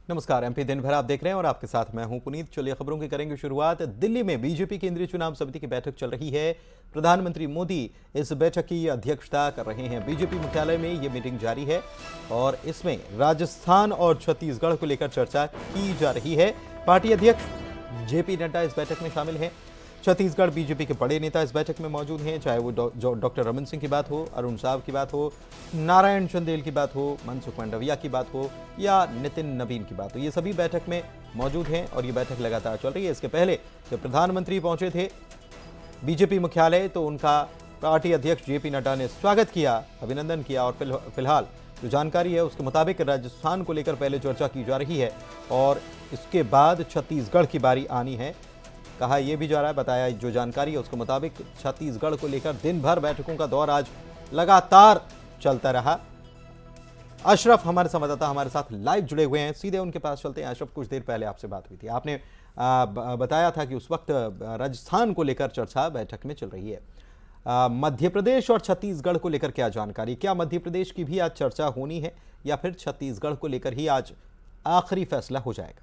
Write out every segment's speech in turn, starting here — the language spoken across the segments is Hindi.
नमस्कार। एमपी दिन भर आप देख रहे हैं और आपके साथ मैं हूं पुनीत। चलिए खबरों की करेंगे शुरुआत। दिल्ली में बीजेपी केंद्रीय चुनाव समिति की बैठक चल रही है। प्रधानमंत्री मोदी इस बैठक की अध्यक्षता कर रहे हैं। बीजेपी मुख्यालय में ये मीटिंग जारी है और इसमें राजस्थान और छत्तीसगढ़ को लेकर चर्चा की जा रही है। पार्टी अध्यक्ष जेपी नड्डा इस बैठक में शामिल हैं। छत्तीसगढ़ बीजेपी के बड़े नेता इस बैठक में मौजूद हैं, चाहे वो डॉक्टर रमन सिंह की बात हो, अरुण साव की बात हो, नारायण चंदेल की बात हो, मनसुख मंडाविया की बात हो या नितिन नवीन की बात हो। ये सभी बैठक में मौजूद हैं और ये बैठक लगातार चल रही है। इसके पहले जब प्रधानमंत्री पहुंचे थे बीजेपी मुख्यालय तो उनका पार्टी अध्यक्ष जेपी नड्डा ने स्वागत किया, अभिनंदन किया और फिलहाल जो जानकारी है उसके मुताबिक राजस्थान को लेकर पहले चर्चा की जा रही है और इसके बाद छत्तीसगढ़ की बारी आनी है। कहा यह भी जा रहा है, बताया जो जानकारी है उसके मुताबिक छत्तीसगढ़ को लेकर दिन भर बैठकों का दौर आज लगातार चलता रहा। अशरफ हमारे संवाददाता हमारे साथ लाइव जुड़े हुए हैं, सीधे उनके पास चलते हैं। अशरफ, कुछ देर पहले आपसे बात हुई थी, आपने बताया था कि उस वक्त राजस्थान को लेकर चर्चा बैठक में चल रही है। मध्य प्रदेश और छत्तीसगढ़ को लेकर क्या जानकारी, क्या मध्य प्रदेश की भी आज चर्चा होनी है या फिर छत्तीसगढ़ को लेकर ही आज आखिरी फैसला हो जाएगा?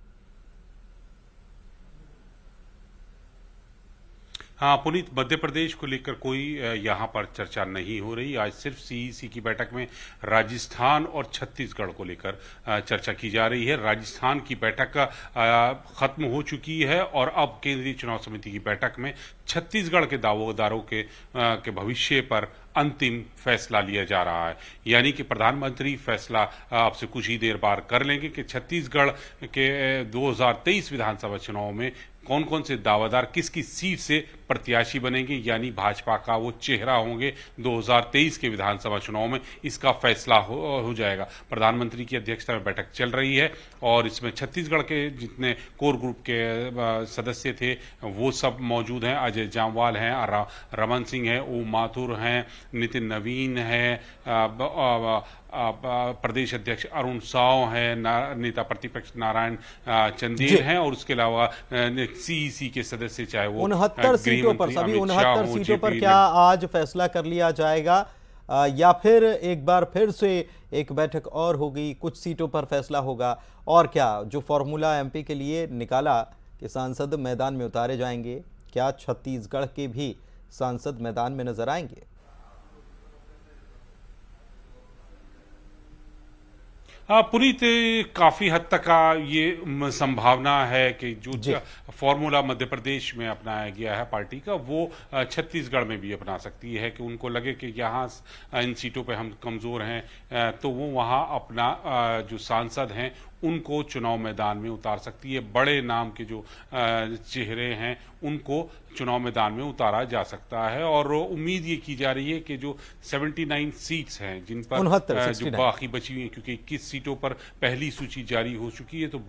हाँ पुनीत, मध्य प्रदेश को लेकर कोई यहाँ पर चर्चा नहीं हो रही। आज सिर्फ सीईसी की बैठक में राजस्थान और छत्तीसगढ़ को लेकर चर्चा की जा रही है। राजस्थान की बैठक खत्म हो चुकी है और अब केंद्रीय चुनाव समिति की बैठक में छत्तीसगढ़ के दावेदारों के भविष्य पर अंतिम फैसला लिया जा रहा है। यानी कि प्रधानमंत्री फैसला अब से कुछ ही देर बाद कर लेंगे कि छत्तीसगढ़ के 2023 विधानसभा चुनाव में कौन कौन से दावेदार किस किस सीट से प्रत्याशी बनेंगे, यानी भाजपा का वो चेहरा होंगे 2023 के विधानसभा चुनाव में। इसका फैसला हो जाएगा। प्रधानमंत्री की अध्यक्षता में बैठक चल रही है और इसमें छत्तीसगढ़ के जितने कोर ग्रुप के सदस्य थे वो सब मौजूद हैं। अजय जामवाल हैं, रमन सिंह हैं, ओम माथुर हैं, नितिन नवीन हैं, प्रदेश अध्यक्ष अरुण साव हैं, नेता प्रतिपक्ष नारायण चंदेल हैं और उसके अलावा सीईसी के सदस्य चाहे वो 69 सीटों पर, सभी 69 सीटों पर क्या आज फैसला कर लिया जाएगा या फिर एक बार फिर से एक बैठक और होगी, कुछ सीटों पर फैसला होगा? और क्या जो फॉर्मूला एमपी के लिए निकाला कि सांसद मैदान में उतारे जाएंगे, क्या छत्तीसगढ़ के भी सांसद मैदान में नजर आएंगे? पुनीत, काफी हद तक ये संभावना है कि जो फॉर्मूला मध्य प्रदेश में अपनाया गया है पार्टी का वो छत्तीसगढ़ में भी अपना सकती है कि उनको लगे कि यहाँ इन सीटों पे हम कमजोर हैं तो वो वहाँ अपना जो सांसद हैं उनको चुनाव मैदान में उतार सकती है। बड़े नाम के जो चेहरे हैं उनको चुनाव मैदान में उतारा जा सकता है और उम्मीद ये की जा रही है कि जो 79 सीट्स हैं जिन पर जो बाकी बची हुई हैं, क्योंकि 21 सीटों पर पहली सूची जारी हो चुकी है,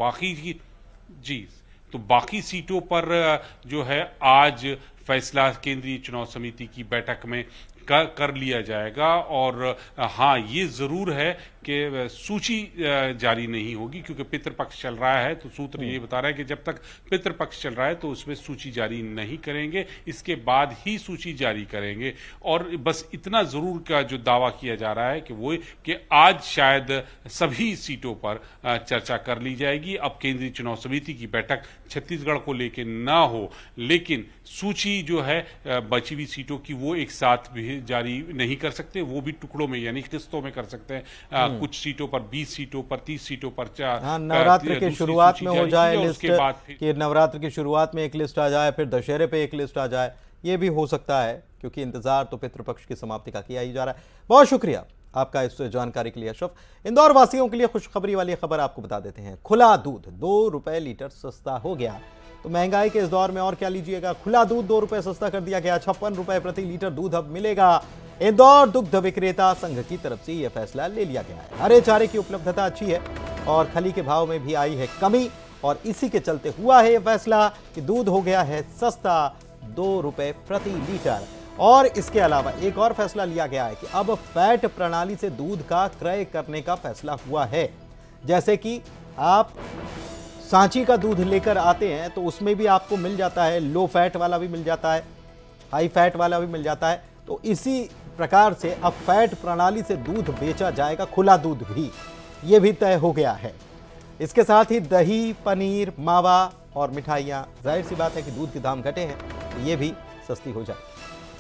तो बाकी सीटों पर जो है आज फैसला केंद्रीय चुनाव समिति की बैठक में कर लिया जाएगा। और हाँ, ये जरूर है कि सूची जारी नहीं होगी क्योंकि पितृपक्ष चल रहा है, तो सूत्र ये बता रहा है कि जब तक पितृपक्ष चल रहा है तो उसमें सूची जारी नहीं करेंगे, इसके बाद ही सूची जारी करेंगे। और बस इतना जरूर का जो दावा किया जा रहा है कि वो कि आज शायद सभी सीटों पर चर्चा कर ली जाएगी। अब केंद्रीय चुनाव समिति की बैठक छत्तीसगढ़ को लेकर ना हो, लेकिन सूची जो है बची हुई सीटों की वो एक साथ भी जारी नहीं कर सकते, वो भी टुकड़ों में यानी किस्तों में कर सकते हैं। कुछ सीटों पर 20 सीटों पर 30 सीटों पर नवरात्र के शुरुआत में हो जाए लिस्ट, कि नवरात्र की शुरुआत में एक लिस्ट आ जाए, फिर दशहरे पे एक लिस्ट आ जाए, ये भी हो सकता है क्योंकि इंतजार तो पितृपक्ष की समाप्ति का किया ही जा रहा है। बहुत शुक्रिया आपका इस जानकारी के लिए अशरफ। इंदौर वासियों के लिए खुशखबरी वाली खबर आपको बता देते हैं। खुला दूध 2 रुपए लीटर सस्ता हो गया। तो महंगाई के इस दौर में और क्या लीजिएगा, खुला दूध 2 रुपए सस्ता कर दिया गया। 56 रुपए प्रति लीटर दूध अब मिलेगा। इंदौर दुग्ध विक्रेता संघ की तरफ से यह फैसला ले लिया गया है। हरे चारे की उपलब्धता अच्छी है और खली के भाव में भी आई है कमी और इसी के चलते हुआ है यह फैसला कि दूध हो गया है सस्ता 2 रुपए प्रति लीटर। और इसके अलावा एक और फैसला लिया गया है कि अब फैट प्रणाली से दूध का क्रय करने का फैसला हुआ है। जैसे कि आप सांची का दूध लेकर आते हैं तो उसमें भी आपको मिल जाता है, लो फैट वाला भी मिल जाता है, हाई फैट वाला भी मिल जाता है। तो इसी प्रकार से अब फैट प्रणाली से दूध बेचा जाएगा, खुला दूध भी, ये भी तय हो गया है। इसके साथ ही दही, पनीर, मावा और मिठाइयां, जाहिर सी बात है कि दूध के दाम घटे हैं तो ये भी सस्ती हो जाए।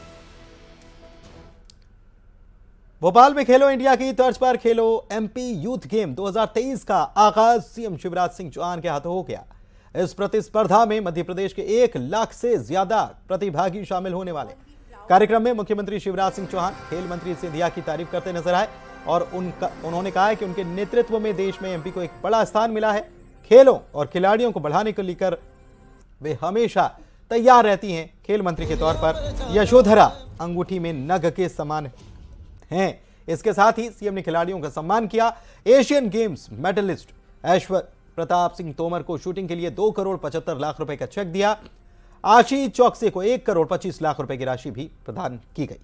भोपाल में खेलो इंडिया की तर्ज पर खेलो एमपी यूथ गेम 2023 का आगाज सीएम शिवराज सिंह चौहान के हाथों हो गया। इस प्रतिस्पर्धा में मध्य प्रदेश के 1 लाख से ज्यादा प्रतिभागी शामिल होने वाले। कार्यक्रम में मुख्यमंत्री शिवराज सिंह चौहान खेल मंत्री सिंधिया की तारीफ करते नजर आए और उन्होंने कहा है कि उनके नेतृत्व में देश में एमपी को एक बड़ा स्थान मिला है। खेलों और खिलाड़ियों को बढ़ाने को लेकर वे हमेशा तैयार रहती हैं। खेल मंत्री के तौर पर यशोधरा अंगूठी में नग के समान हैं। इसके साथ ही सीएम ने खिलाड़ियों का सम्मान किया। Asian games medallist Aishwary Pratap Singh Tomar को शूटिंग के लिए 2 करोड़ 75 लाख रुपए का चेक दिया। आशीष चौकसे को 1 करोड़ 25 लाख रुपए की राशि भी प्रदान की गई।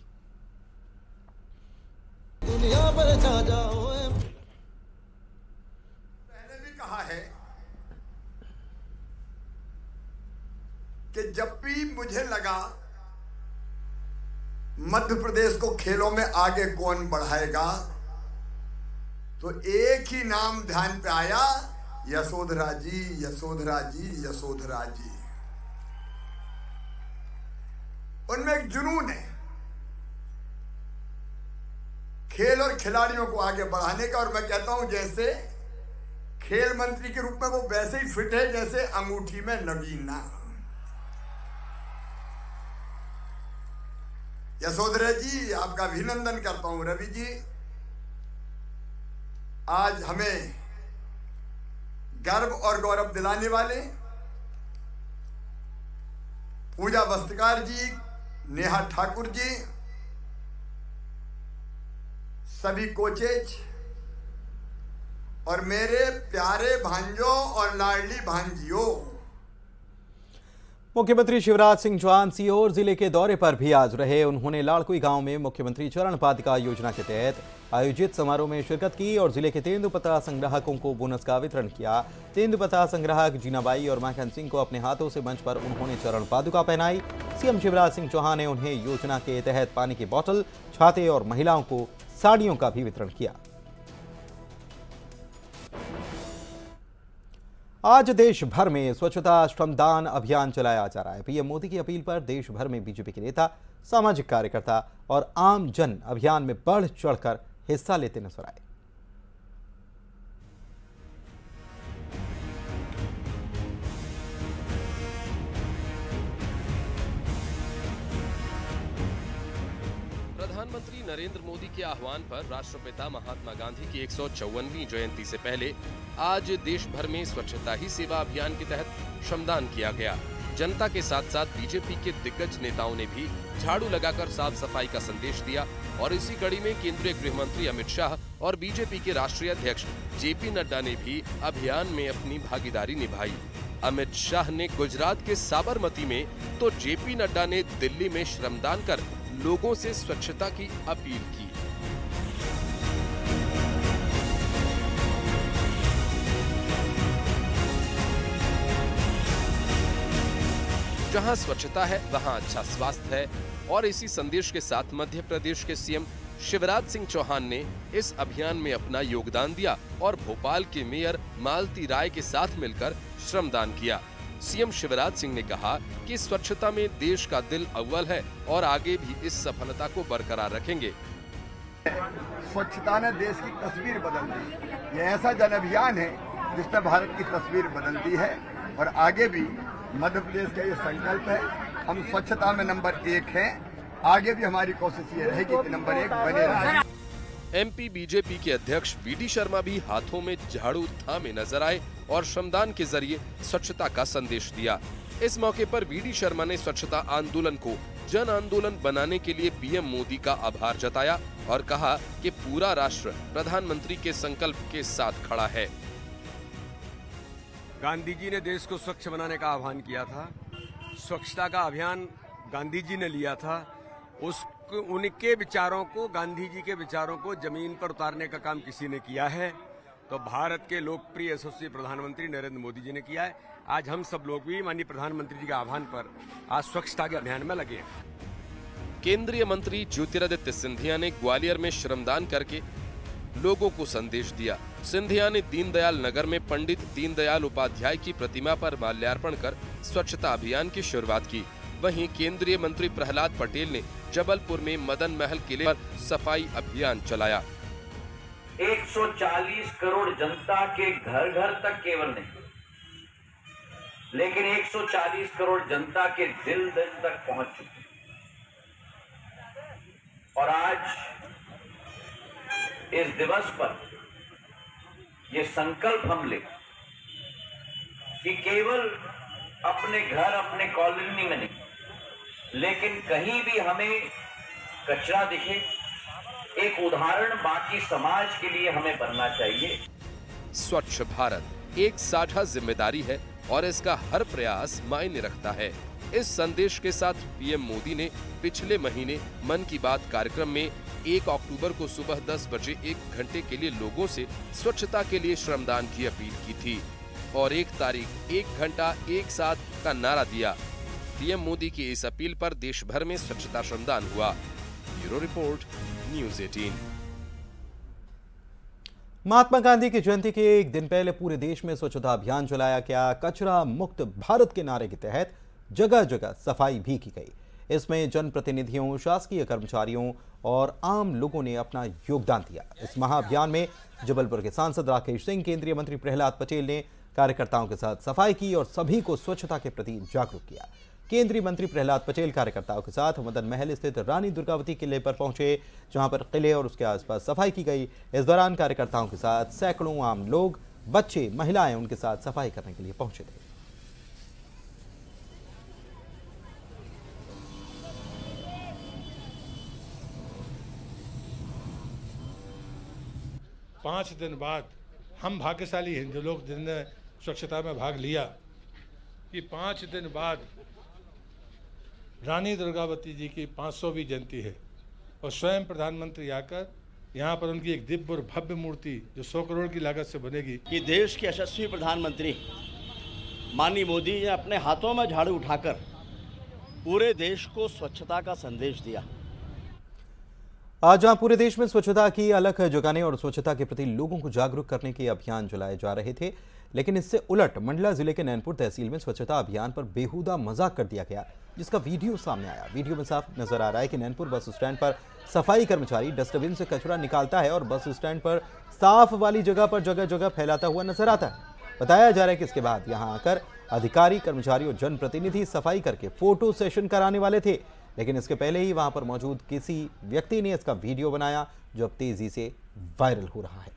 दुनिया पर जा जाओ। मैंने भी कहा है कि जब भी मुझे लगा मध्य प्रदेश को खेलों में आगे कौन बढ़ाएगा तो एक ही नाम ध्यान पे आया, यशोधरा जी, यशोधरा जी, यशोधरा जी। उनमें एक जुनून है खेल और खिलाड़ियों को आगे बढ़ाने का, और मैं कहता हूं जैसे खेल मंत्री के रूप में वो वैसे ही फिट है जैसे अंगूठी में नगीना। यशोधरा जी, आपका अभिनंदन करता हूं। रवि जी, आज हमें गर्व और गौरव दिलाने वाले पूजा वस्त्रकार जी, नेहा ठाकुर जी, सभी कोचेज और मेरे प्यारे भांजों और लाडली भांजियों। मुख्यमंत्री शिवराज सिंह चौहान सीहोर जिले के दौरे पर भी आज रहे। उन्होंने लाड़कुई गांव में मुख्यमंत्री चरण पादुका योजना के तहत आयोजित समारोह में शिरकत की और जिले के तेंदुपत्ता संग्राहकों को बोनस का वितरण किया। तेंदुपत्ता संग्राहक जीनाबाई और माखन सिंह को अपने हाथों से मंच पर उन्होंने चरण पादुका पहनाई। सीएम शिवराज सिंह चौहान ने उन्हें योजना के तहत पानी की बोतल, छाते और महिलाओं को साड़ियों का भी वितरण किया। आज देश भर में स्वच्छता श्रमदान अभियान चलाया जा रहा है। पीएम मोदी की अपील पर देश भर में बीजेपी के नेता, सामाजिक कार्यकर्ता और आम जन अभियान में बढ़ चढ़कर हिस्सा लेते नजर आए। प्रधानमंत्री नरेंद्र मोदी के आह्वान पर राष्ट्रपिता महात्मा गांधी की 154वीं जयंती से पहले आज देश भर में स्वच्छता ही सेवा अभियान के तहत श्रमदान किया गया। जनता के साथ साथ बीजेपी के दिग्गज नेताओं ने भी झाड़ू लगाकर साफ सफाई का संदेश दिया और इसी कड़ी में केंद्रीय गृह मंत्री अमित शाह और बीजेपी के राष्ट्रीय अध्यक्ष जेपी नड्डा ने भी अभियान में अपनी भागीदारी निभाई। अमित शाह ने गुजरात के साबरमती में तो जेपी नड्डा ने दिल्ली में श्रमदान कर लोगों से स्वच्छता की अपील की। जहां स्वच्छता है वहां अच्छा स्वास्थ्य है और इसी संदेश के साथ मध्य प्रदेश के सीएम शिवराज सिंह चौहान ने इस अभियान में अपना योगदान दिया और भोपाल के मेयर मालती राय के साथ मिलकर श्रमदान किया। सीएम शिवराज सिंह ने कहा कि स्वच्छता में देश का दिल अव्वल है और आगे भी इस सफलता को बरकरार रखेंगे। स्वच्छता ने देश की तस्वीर बदल दी। ये ऐसा जन अभियान है जिसने भारत की तस्वीर बदल दी है और आगे भी मध्य प्रदेश का ये संकल्प है, हम स्वच्छता में नंबर 1 हैं। आगे भी हमारी कोशिश ये रहेगी कि नंबर 1 बने रहें। एमपी बीजेपी के अध्यक्ष वीडी शर्मा भी हाथों में झाड़ू थामे नजर आए और श्रमदान के जरिए स्वच्छता का संदेश दिया। इस मौके पर वीडी शर्मा ने स्वच्छता आंदोलन को जन आंदोलन बनाने के लिए पीएम मोदी का आभार जताया और कहा कि पूरा राष्ट्र प्रधानमंत्री के संकल्प के साथ खड़ा है। गांधी जी ने देश को स्वच्छ बनाने का आह्वान किया था। स्वच्छता का अभियान गांधी जी ने लिया था। उनके विचारों को, गांधी जी के विचारों को जमीन पर उतारने का काम किसी ने किया है तो भारत के लोकप्रिय यशस्वी प्रधानमंत्री नरेंद्र मोदी जी ने किया है। आज हम सब लोग भी माननीय प्रधानमंत्री जी के आह्वान पर आज स्वच्छता के अभियान में लगे हैं। केंद्रीय मंत्री ज्योतिरादित्य सिंधिया ने ग्वालियर में श्रमदान करके लोगों को संदेश दिया। सिंधिया ने दीनदयाल नगर में पंडित दीनदयाल उपाध्याय की प्रतिमा पर माल्यार्पण कर स्वच्छता अभियान की शुरुआत की। वहीं केंद्रीय मंत्री प्रहलाद पटेल ने जबलपुर में मदन महल किले पर सफाई अभियान चलाया। 140 करोड़ जनता के घर घर तक केवल नहीं, लेकिन 140 करोड़ जनता के दिल दिल तक पहुंच चुके। और आज इस दिवस पर ये संकल्प हम ले कि केवल अपने घर, अपने कॉलोनी में नहीं, लेकिन कहीं भी हमें कचरा दिखे, एक उदाहरण बाकी समाज के लिए हमें बनना चाहिए। स्वच्छ भारत एक साझा जिम्मेदारी है और इसका हर प्रयास मायने रखता है। इस संदेश के साथ पीएम मोदी ने पिछले महीने मन की बात कार्यक्रम में 1 अक्टूबर को सुबह 10 बजे 1 घंटे के लिए लोगों से स्वच्छता के लिए श्रमदान की अपील की थी और 1 तारीख 1 घंटा 1 साथ का नारा दिया। पीएम मोदी की इस अपील पर देश भर में स्वच्छता श्रमदान हुआ। Bureau report, news 18। Mahatma Gandhi की जयंती के एक दिन पहले पूरे देश में स्वच्छता अभियान चलाया गया। कचरा मुक्त भारत के नारे के तहत जगह जगह सफाई भी की गई। इसमें जनप्रतिनिधियों, शासकीय कर्मचारियों और आम लोगों ने अपना योगदान दिया। इस महाअभियान में जबलपुर के सांसद राकेश सिंह, केंद्रीय मंत्री प्रहलाद पटेल ने कार्यकर्ताओं के साथ सफाई की और सभी को स्वच्छता के प्रति जागरूक किया। केंद्रीय मंत्री प्रहलाद पटेल कार्यकर्ताओं के साथ मदन महल स्थित रानी दुर्गावती किले पर पहुंचे, जहां पर किले और उसके आसपास सफाई की गई। इस दौरान कार्यकर्ताओं के साथ सैकड़ों आम लोग, बच्चे, महिलाएं उनके साथ सफाई करने के लिए पहुंचे थे। पाँच दिन बाद हम भाग्यशाली हैं जो लोग जिनने स्वच्छता में भाग लिया कि 5 दिन बाद रानी दुर्गावती जी की 500वीं जयंती है और स्वयं प्रधानमंत्री आकर यहाँ पर उनकी एक दिव्य और भव्य मूर्ति जो 100 करोड़ की लागत से बनेगी। कि देश के यशस्वी प्रधानमंत्री माननीय मोदी ने अपने हाथों में झाड़ू उठाकर पूरे देश को स्वच्छता का संदेश दिया। आज जहां पूरे देश में स्वच्छता की अलख जगाने और स्वच्छता के प्रति लोगों को जागरूक करने के अभियान चलाए जा रहे थे, लेकिन इससे उलट मंडला जिले के नैनपुर तहसील में स्वच्छता अभियान पर बेहुदा मजाक कर दिया गया, जिसका वीडियो सामने आया। वीडियो में साफ नजर आ रहा है कि नैनपुर बस स्टैंड पर सफाई कर्मचारी डस्टबिन से कचरा निकालता है और बस स्टैंड पर साफ वाली जगह पर जगह जगह फैलाता हुआ नजर आता है। बताया जा रहा है कि इसके बाद यहां आकर अधिकारी, कर्मचारी और जनप्रतिनिधि सफाई करके फोटो सेशन कराने वाले थे, लेकिन इसके पहले ही वहां पर मौजूद किसी व्यक्ति ने इसका वीडियो बनाया जो अब तेजी से वायरल हो रहा है।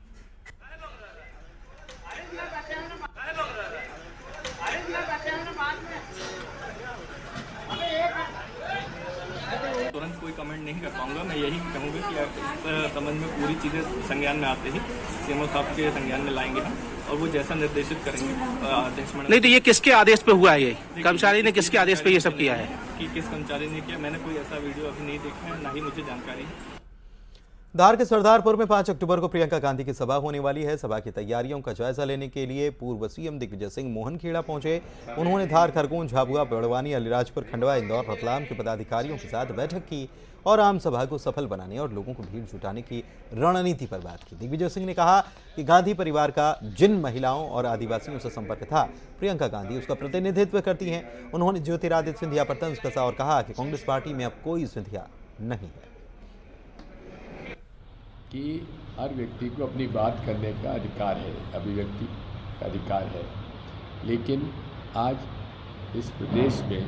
तुरंत कोई कमेंट नहीं कर पाऊंगा। मैं यही कहूँगा कि इस संबंध में पूरी चीज़ें संज्ञान में आते ही सीएमओ साहब के संज्ञान में लाएंगे हम और वो जैसा निर्देशित करेंगे। नहीं तो ये किसके आदेश पे हुआ है? ये कर्मचारी ने किसके आदेश पे ये सब किया है? कि किस कर्मचारी ने किया, मैंने कोई ऐसा वीडियो अभी नहीं देखा है, ना ही मुझे जानकारी है। धार के सरदारपुर में 5 अक्टूबर को प्रियंका गांधी की सभा होने वाली है। सभा की तैयारियों का जायजा लेने के लिए पूर्व सीएम दिग्विजय सिंह मोहनखेड़ा पहुंचे। उन्होंने धार, खरगोन, झाबुआ, बड़वानी, अलीराजपुर, खंडवा, इंदौर, रतलाम के पदाधिकारियों के साथ बैठक की और आम सभा को सफल बनाने और लोगों को भीड़ जुटाने की रणनीति पर बात की। दिग्विजय सिंह ने कहा कि गांधी परिवार का जिन महिलाओं और आदिवासियों से संपर्क था, प्रियंका गांधी उसका प्रतिनिधित्व करती हैं। उन्होंने ज्योतिरादित्य सिंधिया पर तंज कसा और कहा कि कांग्रेस पार्टी में अब कोई सिंधिया नहीं है। कि हर व्यक्ति को अपनी बात करने का अधिकार है, अभिव्यक्ति का अधिकार है, लेकिन आज इस प्रदेश में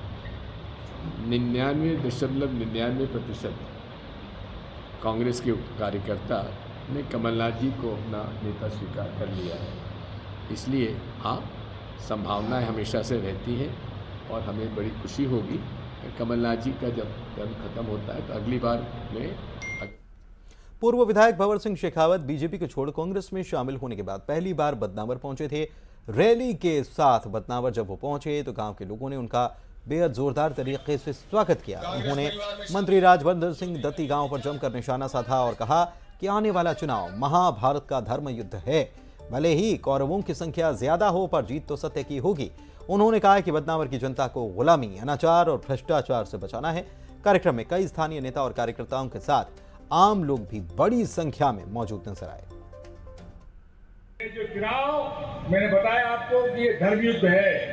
99.99% कांग्रेस के कार्यकर्ता ने कमलनाथ जी को अपना नेता स्वीकार कर लिया है। इसलिए हाँ, संभावनाएं हमेशा से रहती हैं और हमें बड़ी खुशी होगी कमलनाथ जी का जब टर्म खत्म होता है तो अगली बार में। पूर्व विधायक भंवर सिंह शेखावत बीजेपी को छोड़ कांग्रेस में शामिल होने के बाद पहली बार बदनावर पहुंचे थे। रैली के साथ बदनावर जब वो पहुंचे तो गांव के लोगों ने उनका बेहद जोरदार तरीके से स्वागत किया। उन्होंने मंत्री राजवंदर सिंह दत्ती गांव पर जमकर निशाना साधा और कहा कि आने वाला चुनाव महाभारत का धर्म युद्ध है, भले ही कौरवों की संख्या ज्यादा हो पर जीत तो सत्य की होगी। उन्होंने कहा कि बदनावर की जनता को गुलामी, अनाचार और भ्रष्टाचार से बचाना है। कार्यक्रम में कई स्थानीय नेता और कार्यकर्ताओं के साथ आम लोग भी बड़ी संख्या में मौजूद नजर आए। जो चुनाव मैंने बताया आपको कि ये धर्मयुद्ध है,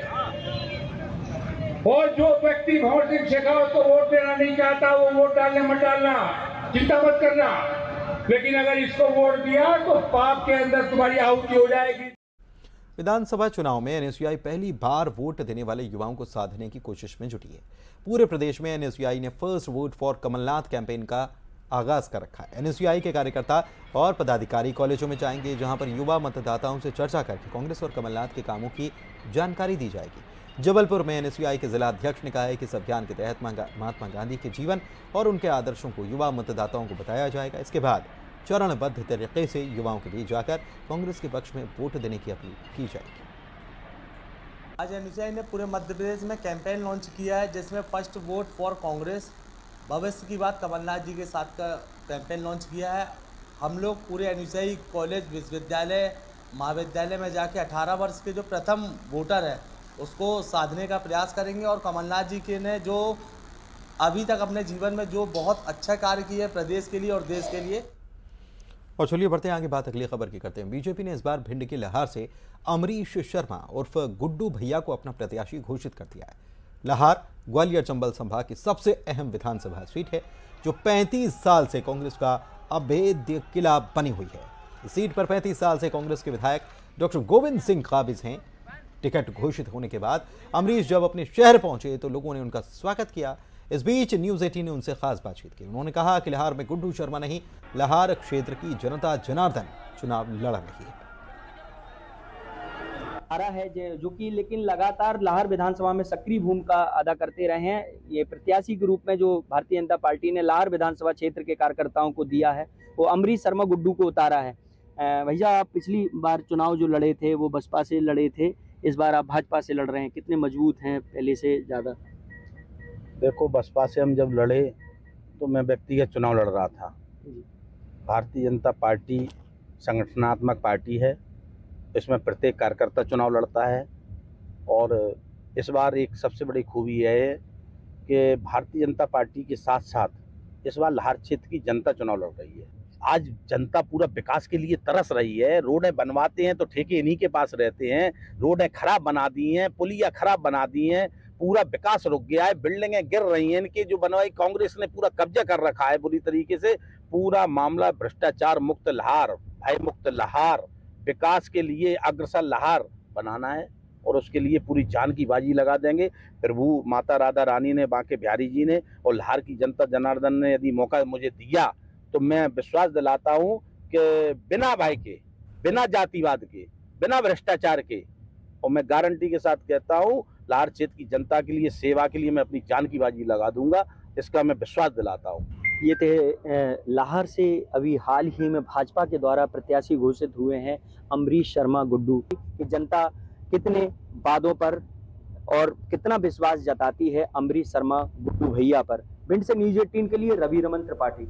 और जो व्यक्ति भंवर सिंह शेखावत को वोट देना नहीं चाहता वो वोट डालने मत डालना, चिंता मत करना, लेकिन अगर इसको वोट दिया तो पाप के अंदर तुम्हारी आहुति हो जाएगी। विधानसभा चुनाव में एनएसयूआई पहली बार वोट देने वाले युवाओं को साधने की कोशिश में जुटी है। पूरे प्रदेश में एनएसयूआई ने first vote for Kamal Nath campaign का आगाज कर रखा है। एनएसयूआई के कार्यकर्ता और पदाधिकारी कॉलेजों में जाएंगे, जहां पर युवा मतदाताओं से चर्चा करके कांग्रेस और कमलनाथ के कामों की जानकारी दी जाएगी। जबलपुर में एनएसयूआई के जिला अध्यक्ष ने कहा है कि इस अभियान के तहत महात्मा गांधी के जीवन और उनके आदर्शों को युवा मतदाताओं को बताया जाएगा। इसके बाद चरणबद्ध तरीके से युवाओं के बीच जाकर कांग्रेस के पक्ष में वोट देने की अपील की जाएगी। आज एनएसयूआई ने पूरे मध्य प्रदेश में कैंपेन लॉन्च किया है, जिसमें फर्स्ट वोट फॉर कांग्रेस, भविष्य की बात कमलनाथ जी के साथ का कैंपेन लॉन्च किया है। हम लोग पूरे एनएसयूआई कॉलेज, विश्वविद्यालय, महाविद्यालय में जाके 18 वर्ष के जो प्रथम वोटर है उसको साधने का प्रयास करेंगे, और कमलनाथ जी के ने जो अभी तक अपने जीवन में जो बहुत अच्छा कार्य किया है प्रदेश के लिए और देश के लिए। और चलिए बढ़ते हैं आगे, बात अगली खबर की करते हैं। बीजेपी ने इस बार भिंड के लहार से अमरीश शर्मा उर्फ गुड्डू भैया को अपना प्रत्याशी घोषित कर दिया है। लहार ग्वालियर चंबल संभाग की सबसे अहम विधानसभा सीट है, जो 35 साल से कांग्रेस का अभेद्य किला बनी हुई है। इस सीट पर 35 साल से कांग्रेस के विधायक डॉक्टर गोविंद सिंह काबिज हैं। टिकट घोषित होने के बाद अमरीश जब अपने शहर पहुंचे तो लोगों ने उनका स्वागत किया। इस बीच न्यूज 18 ने उनसे खास बातचीत की। उन्होंने कहा कि लहार में गुड्डू शर्मा नहीं, लहार क्षेत्र की जनता जनार्दन चुनाव लड़ रही है। जो कि लेकिन लगातार लहार विधानसभा में सक्रिय भूमिका अदा करते रहे हैं। ये प्रत्याशी के रूप में जो भारतीय जनता पार्टी ने लहार विधानसभा क्षेत्र के कार्यकर्ताओं को दिया है, वो अमरीश शर्मा गुड्डू को उतारा है। भैया, आप पिछली बार चुनाव जो लड़े थे वो बसपा से लड़े थे, इस बार आप भाजपा से लड़ रहे हैं, कितने मजबूत हैं पहले से ज़्यादा? देखो, बसपा से हम जब लड़े तो मैं व्यक्तिगत चुनाव लड़ रहा था। भारतीय जनता पार्टी संगठनात्मक पार्टी है, इसमें प्रत्येक कार्यकर्ता चुनाव लड़ता है। और इस बार एक सबसे बड़ी खूबी है कि भारतीय जनता पार्टी के साथ साथ इस बार लहार क्षेत्र की जनता चुनाव लड़ रही है। आज जनता पूरा विकास के लिए तरस रही है। रोडें बनवाते हैं तो ठेके इन्हीं के पास रहते हैं, रोडें खराब बना दी हैं, पुलिया खराब बना दी हैं, पूरा विकास रुक गया है, बिल्डिंगें गिर रही हैं। इनके जो बनवाई कांग्रेस ने पूरा कब्जा कर रखा है बुरी तरीके से। पूरा मामला भ्रष्टाचार मुक्त लहार, भय मुक्त लहार, विकास के लिए अग्रसर लहार बनाना है, और उसके लिए पूरी जान की बाजी लगा देंगे। प्रभु माता राधा रानी ने, बांके बिहारी जी ने और लहार की जनता जनार्दन ने यदि मौका मुझे दिया तो मैं विश्वास दिलाता हूं कि बिना भय के, बिना जातिवाद के, बिना भ्रष्टाचार के, और मैं गारंटी के साथ कहता हूं लहार क्षेत्र की जनता के लिए, सेवा के लिए मैं अपनी जान की बाजी लगा दूंगा, इसका मैं विश्वास दिलाता हूं। ये थे लहार से अभी हाल ही में भाजपा के द्वारा प्रत्याशी घोषित हुए हैं अमरीश शर्मा गुड्डू। कि जनता कितने वादों पर और कितना विश्वास जताती है अमरीश शर्मा गुड्डू भैया पर। भिंड से न्यूज 18 के लिए रवि रमन त्रिपाठी।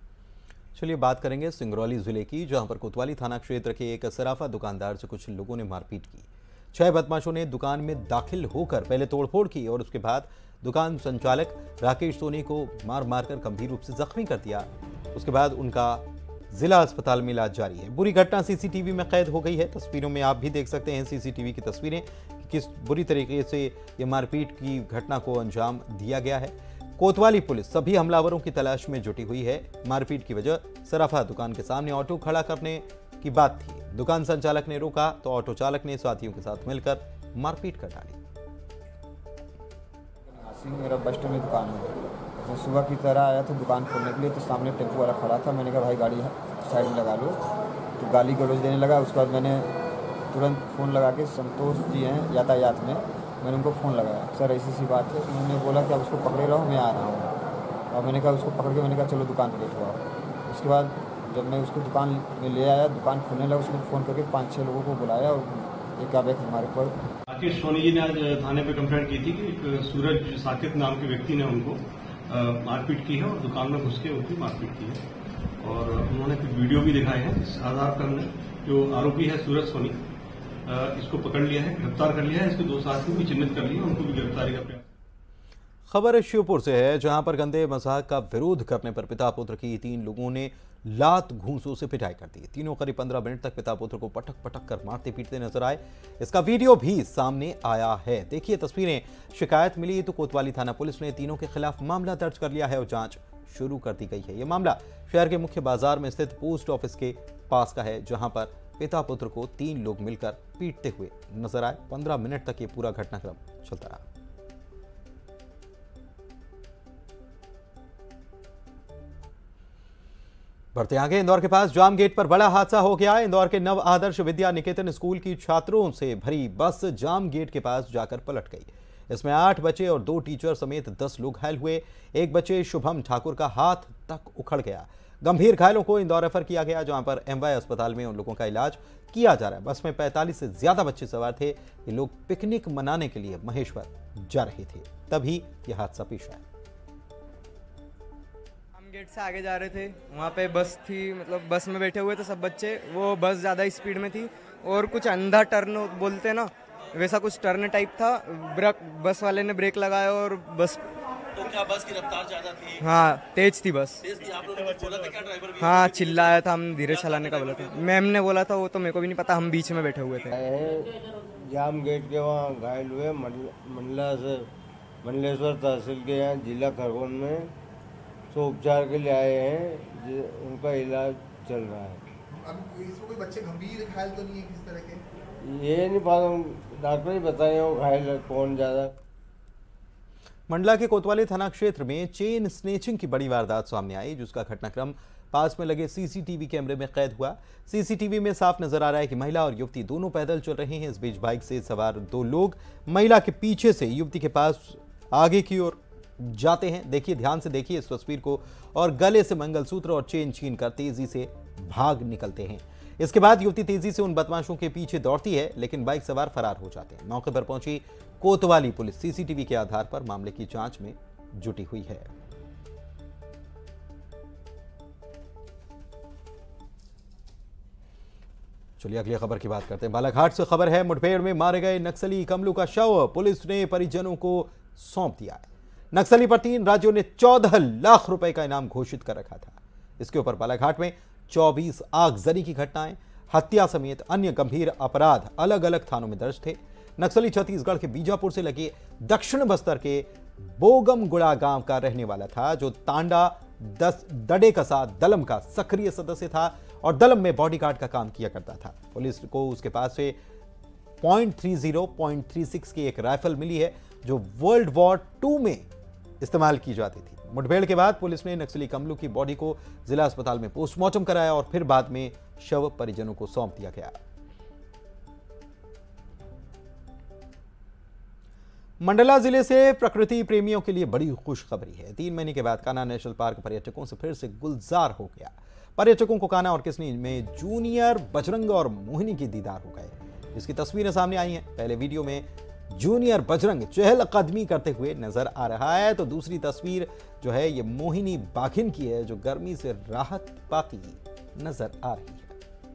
चलिए बात करेंगे सिंगरौली जिले की, जहां पर कोतवाली थाना क्षेत्र के एक सराफा दुकानदार से कुछ लोगों ने मारपीट की। 6 बदमाशों ने दुकान में दाखिल होकर पहले तोड़फोड़ की और उसके बाद दुकान संचालक राकेश सोनी को मार मारकर गंभीर रूप से जख्मी कर दिया। उसके बाद उनका जिला अस्पताल में इलाज जारी है। बुरी घटना सीसीटीवी में कैद हो गई है। तस्वीरों में आप भी देख सकते हैं सीसीटीवी की तस्वीरें, किस बुरी तरीके से ये मारपीट की घटना को अंजाम दिया गया है। कोतवाली पुलिस सभी हमलावरों की तलाश में जुटी हुई है। मारपीट की वजह सराफा दुकान के सामने ऑटो खड़ा करने की बात थी। दुकान संचालक ने रोका तो ऑटो चालक ने साथियों के साथ मिलकर मारपीट कर डाली। मेरा बस स्टैंड में दुकान है, मैं सुबह की तरह आया था दुकान खोलने के लिए, तो सामने टेम्पो वाला खड़ा था। मैंने कहा भाई गाड़ी साइड में लगा लो, तो गाली गलौज देने लगा। उसके बाद मैंने तुरंत फ़ोन लगा के, संतोष जी हैं यातायात में, मैंने उनको फ़ोन लगाया, सर ऐसी सी बात है। उन्होंने बोला कि आप उसको पकड़े रहो, मैं आ रहा हूँ। और मैंने कहा उसको पकड़ के मैंने कहा चलो दुकान पर बैठवाओ। उसके बाद जब मैं उसको दुकान में ले आया, दुकान खोलने लगा, उसने फ़ोन करके 5-6 लोगों को बुलाया और एक आवेग हमारे पर। राकेश सोनी जी ने आज थाने पे कंप्लेंट की थी कि एक सूरज साकिब नाम के व्यक्ति ने उनको मारपीट की है और दुकान में घुस के उनकी मारपीट की है। और उन्होंने कुछ वीडियो भी दिखाए हैं। इस आधार पर हमने जो आरोपी है सूरज सोनी, इसको पकड़ लिया है, गिरफ्तार कर लिया है। इसके 2 साथी भी चिन्हित कर लिए, उनको भी गिरफ्तारी का प्रयास। खबर श्योपुर से है, जहां पर गंदे मजाक का विरोध करने पर पिता पुत्र की 3 लोगों ने लात घूंसों से पिटाई कर दी। तीनों करीब 15 मिनट तक पिता पुत्र को पटक पटक कर मारते पीटते नजर आए। इसका वीडियो भी सामने आया है, देखिए तस्वीरें। शिकायत मिली तो कोतवाली थाना पुलिस ने तीनों के खिलाफ मामला दर्ज कर लिया है और जांच शुरू कर दी गई है। यह मामला शहर के मुख्य बाजार में स्थित पोस्ट ऑफिस के पास का है, जहां पर पिता पुत्र को 3 लोग मिलकर पीटते हुए नजर आए। 15 मिनट तक ये पूरा घटनाक्रम चलता रहा। बढ़ते आगे, इंदौर के पास जाम गेट पर बड़ा हादसा हो गया। इंदौर के नव आदर्श विद्या निकेतन स्कूल की छात्रों से भरी बस जाम गेट के पास जाकर पलट गई। इसमें 8 बच्चे और 2 टीचर समेत 10 लोग घायल हुए। एक बच्चे शुभम ठाकुर का हाथ तक उखड़ गया। गंभीर घायलों को इंदौर रेफर किया गया, जहां पर एमवाय अस्पताल में उन लोगों का इलाज किया जा रहा है। बस में 45 से ज्यादा बच्चे सवार थे। ये लोग पिकनिक मनाने के लिए महेश्वर जा रहे थे, तभी यह हादसा पेश आया। गेट से आगे जा रहे थे, वहाँ पे बस थी, मतलब बस में बैठे हुए थे सब बच्चे। वो बस ज़्यादा स्पीड में थी और कुछ अंधा टर्न बोलते ना, वैसा कुछ टर्न टाइप था। बस वाले ने ब्रेक लगाया और बस। तो क्या बस की रफ्तार ज़्यादा थी? हाँ, तेज थी बस। तेज थी। आप लोगों ने बोला था क्या ड्राइवर भी? हाँ, चिल्लाया था, हम धीरे चलाने का बोला था। मैम ने बोला था, वो तो मेरे को भी नहीं पता, हम बीच में बैठे हुए थे। जाम गेट के वहाँ घायल हुए मंडला से मंडलेश्वर तहसील के यहाँ जिला खरगोन में, तो उपचार के लिए आए हैं, उनका इलाज चल रहा है। अब इसमें कोई बच्चे गंभीर घायल तो नहीं है किस तरह के? ये नहीं पता, डॉक्टर ही बताए वो घायल कौन ज्यादा। मंडला के कोतवाली थाना क्षेत्र में चेन स्नेचिंग की बड़ी वारदात सामने आई, जिसका घटनाक्रम पास में लगे सीसीटीवी कैमरे में कैद हुआ। सीसीटीवी में साफ नजर आ रहा है कि महिला और युवती दोनों पैदल चल रहे हैं। इस बीच बाइक से सवार 2 लोग महिला के पीछे से युवती के पास आगे की ओर जाते हैं। देखिए, ध्यान से देखिए इस तस्वीर को, और गले से मंगलसूत्र और चेन छीनकर तेजी से भाग निकलते हैं। इसके बाद युवती तेजी से उन बदमाशों के पीछे दौड़ती है, लेकिन बाइक सवार फरार हो जाते हैं। मौके पर पहुंची कोतवाली पुलिस सीसीटीवी के आधार पर मामले की जांच में जुटी हुई है। चलिए अगली खबर की बात करते हैं। बालाघाट से खबर है, मुठभेड़ में मारे गए नक्सली कमलू का शव पुलिस ने परिजनों को सौंप दिया है। नक्सली पर 3 राज्यों ने 14 लाख रुपए का इनाम घोषित कर रखा था। इसके ऊपर बालाघाट में 24 आगजनी की घटनाएं, हत्या समेत अन्य गंभीर अपराध अलग अलग थानों में दर्ज थे। नक्सली छत्तीसगढ़ के बीजापुर से लगे दक्षिण बस्तर के बोगमगुड़ा गांव का रहने वाला था, जो तांडा दड़े का साथ दलम का सक्रिय सदस्य था और दलम में बॉडीगार्ड का काम किया करता था। पुलिस को उसके पास से .30, .36 की एक राइफल मिली है, जो वर्ल्ड वॉर 2 में इस्तेमाल की जाती थी। मुठभेड़ के बाद पुलिस ने नक्सली कमलू की बॉडी को जिला अस्पताल में पोस्टमार्टम कराया और फिर बाद में शव परिजनों को सौंप दिया गया। मंडला जिले से प्रकृति प्रेमियों के लिए बड़ी खुशखबरी है। 3 महीने के बाद कान्हा नेशनल पार्क पर्यटकों से फिर से गुलजार हो गया। पर्यटकों को कान्हा और किसनी में जूनियर बजरंग और मोहिनी के दीदार हो गए। इसकी तस्वीरें सामने आई हैं। पहले वीडियो में जूनियर बजरंग चहलकदमी करते हुए नजर आ रहा है, तो दूसरी तस्वीर जो है ये मोहिनी बाघिन की है, जो गर्मी से राहत पाती नजर आ रही है।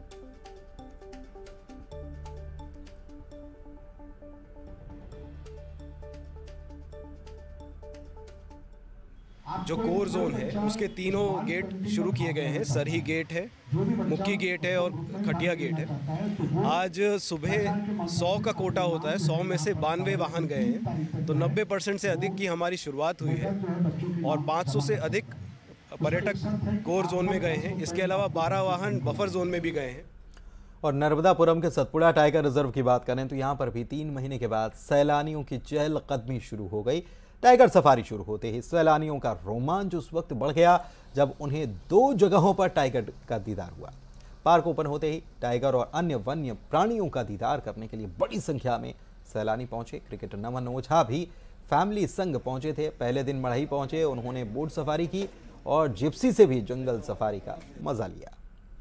जो कोर जोन है उसके 3 गेट शुरू किए गए हैं। सरही गेट है, मुक्की गेट है और खटिया गेट है। आज सुबह 100 का कोटा होता है, 100 में से 92 वाहन गए हैं, तो 90% से अधिक की हमारी शुरुआत हुई है और 500 से अधिक पर्यटक कोर जोन में गए हैं। इसके अलावा 12 वाहन बफर जोन में भी गए हैं। और नर्मदापुरम के सतपुड़ा टाइगर रिजर्व की बात करें तो यहाँ पर भी 3 महीने के बाद सैलानियों की चहलकदमी शुरू हो गई। टाइगर सफारी शुरू होते ही सैलानियों का रोमांच उस वक्त बढ़ गया जब उन्हें 2 जगहों पर टाइगर का दीदार हुआ। पार्क ओपन होते ही टाइगर और अन्य वन्य प्राणियों का दीदार करने के लिए बड़ी संख्या में सैलानी पहुंचे। क्रिकेटर नमन ओझा भी फैमिली संग पहुंचे थे। पहले दिन मढ़ई पहुंचे, उन्होंने बोट सफारी की और जिप्सी से भी जंगल सफारी का मजा लिया।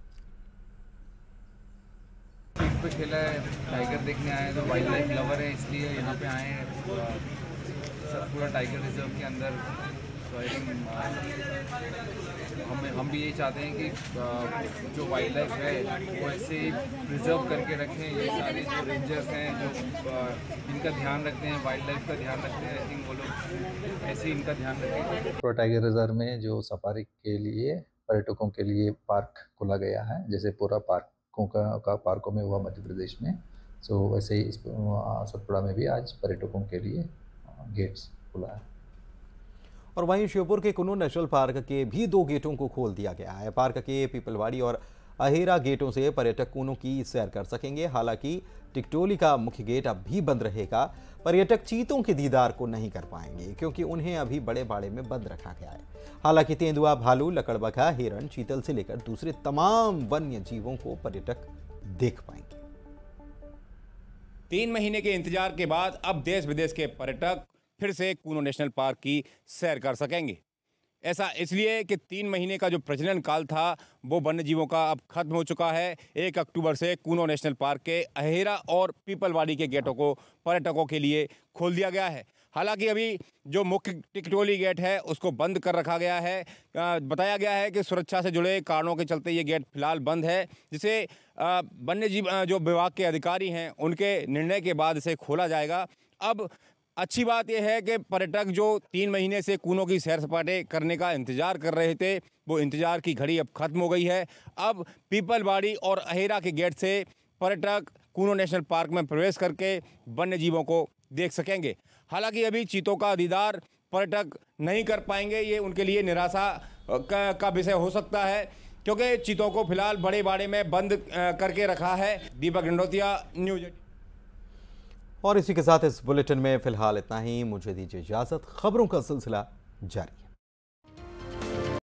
पे खेला है, टाइगर देखने आए तो वाइल्ड लाइफ लवर है, इसलिए यहाँ पे आए हैं। पूरा टाइगर रिजर्व के अंदर सो आई थिंक हम भी यही चाहते हैं कि जो वाइल्ड लाइफ है वो ऐसे ही प्रिजर्व करके रखें। ये सारे जो रेंजर्स हैं जो इनका ध्यान रखते हैं, वाइल्ड लाइफ का ध्यान रखते हैं, आई थिंक वो लोग ऐसे ही इनका ध्यान रखें। पूरा टाइगर रिजर्व में जो सफारी के लिए पर्यटकों के लिए पार्क खोला गया है, जैसे पूरा पार्कों में हुआ मध्य प्रदेश में, सो वैसे ही इस सतपुड़ा में भी आज पर्यटकों के लिए गेट्स खुला है। और वहीं श्योपुर के कुनो नेशनल पार्क के भी 2 गेटों को खोल दिया गया है। पार्क के पीपलवाड़ी और अहेरा गेटों से पर्यटक कुनो की सैर कर सकेंगे। हालांकि टिकटोली का मुख्य गेट अब भी बंद रहेगा। पर्यटक चीतों के दीदार को नहीं कर पाएंगे क्योंकि उन्हें अभी बड़े बाड़े में बंद रखा गया है। हालांकि तेंदुआ, भालू, लकड़बग्घा, हिरण, चीतल से लेकर दूसरे तमाम वन्य जीवों को पर्यटक देख पाएंगे। 3 महीने के इंतजार के बाद अब देश विदेश के पर्यटक फिर से कुनो नेशनल पार्क की सैर कर सकेंगे। ऐसा इसलिए कि 3 महीने का जो प्रजनन काल था वो वन्य जीवों का अब खत्म हो चुका है। 1 अक्टूबर से कुनो नेशनल पार्क के अहेरा और पीपलवाड़ी के गेटों को पर्यटकों के लिए खोल दिया गया है। हालांकि अभी जो मुख्य टिकटोली गेट है उसको बंद कर रखा गया है। बताया गया है कि सुरक्षा से जुड़े कारणों के चलते ये गेट फिलहाल बंद है, जिसे वन्य जीव जो विभाग के अधिकारी हैं उनके निर्णय के बाद इसे खोला जाएगा। अब अच्छी बात यह है कि पर्यटक जो 3 महीने से कुनो की सैर सपाटे करने का इंतजार कर रहे थे वो इंतजार की घड़ी अब खत्म हो गई है। अब पीपलवाड़ी और अहेरा के गेट से पर्यटक कुनो नेशनल पार्क में प्रवेश करके वन्य जीवों को देख सकेंगे। हालांकि अभी चीतों का दीदार पर्यटक नहीं कर पाएंगे, ये उनके लिए निराशा का विषय हो सकता है क्योंकि चीतों को फिलहाल बड़े बाड़े में बंद करके रखा है। दीपक गंडोतिया, न्यूज। और इसी के साथ इस बुलेटिन में फिलहाल इतना ही। मुझे दीजिए इजाजत। खबरों का सिलसिला जारी है।